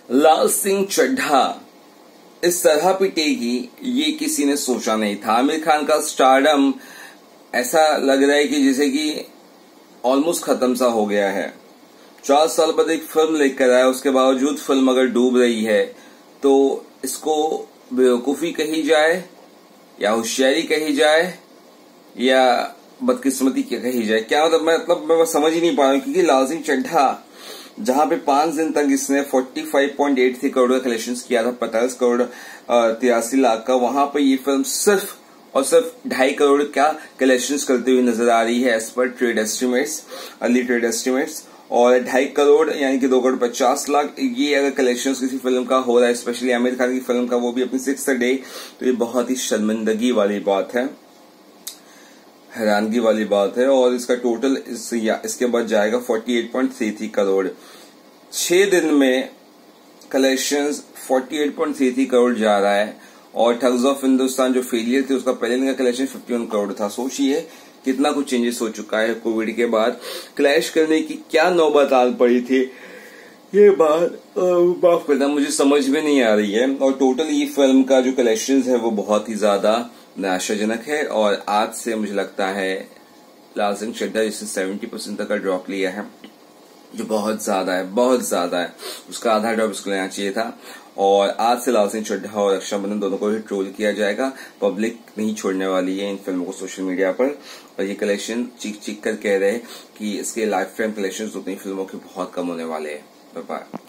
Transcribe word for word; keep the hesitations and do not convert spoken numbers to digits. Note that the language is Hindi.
लाल सिंह चड्ढा इस तरह पिटेगी ये किसी ने सोचा नहीं था। आमिर खान का स्टारडम ऐसा लग रहा है कि जैसे कि ऑलमोस्ट खत्म सा हो गया है। चार साल बाद एक फिल्म लेकर आया, उसके बावजूद फिल्म अगर डूब रही है तो इसको बेवकूफी कही जाए या होशियारी कही जाए या बदकिस्मती क्या कही जाए, क्या मतलब मैं मतलब मैं समझ ही नहीं पा रहा हूं। क्योंकि लाल सिंह चड्ढा जहां पे पांच दिन तक इसने पैंतालीस पॉइंट आठ थ्री करोड़ का कलेक्शन किया था, पैंतालीस करोड़ तिरासी लाख का, वहां पर ये फिल्म सिर्फ और सिर्फ ढाई करोड़ का कलेक्शन करते हुए नजर आ रही है एज पर trade estimates, early trade estimates. और ढाई करोड़ यानी कि दो करोड़ पचास लाख ये अगर कलेक्शन किसी फिल्म का हो रहा है, स्पेशली आमिर खान की फिल्म का, वो भी अपनी सिक्स्थ डे, तो ये बहुत ही शर्मिंदगी वाली बात है, हैरानगी वाली बात है। और इसका टोटल इस, या, इसके बाद जाएगा अड़तालीस पॉइंट तीन तीन करोड़। छह दिन में कलेक्शंस अड़तालीस पॉइंट तीन तीन करोड़ जा रहा है। और ठग्स ऑफ हिंदुस्तान जो फेलियर थी उसका पहले दिन का कलेक्शन इक्यावन करोड़ था। सोचिए कितना कुछ चेंजेस हो चुका है कोविड के बाद। क्लैश करने की क्या नौबत आ पड़ी थी, ये बात माफ करना मुझे समझ में नहीं आ रही है। और टोटल ये फिल्म का जो कलेक्शन है वो बहुत ही ज्यादा निराशाजनक है। और आज से मुझे लगता है लाल सिंह चड्ढा जिसने सत्तर परसेंट तक का ड्रॉप लिया है, जो बहुत ज्यादा है, बहुत ज्यादा है, उसका आधा ड्रॉप उसको लेना चाहिए था। और आज से लाल सिंह चड्ढा और रक्षाबंधन दोनों को ही ट्रोल किया जाएगा। पब्लिक नहीं छोड़ने वाली है इन फिल्मों को सोशल मीडिया पर। और ये कलेक्शन चीख चीख कर कह रहे हैं कि इसके लाइफ टाइम कलेक्शन उतनी फिल्मों के बहुत कम होने वाले हैं। Bye bye.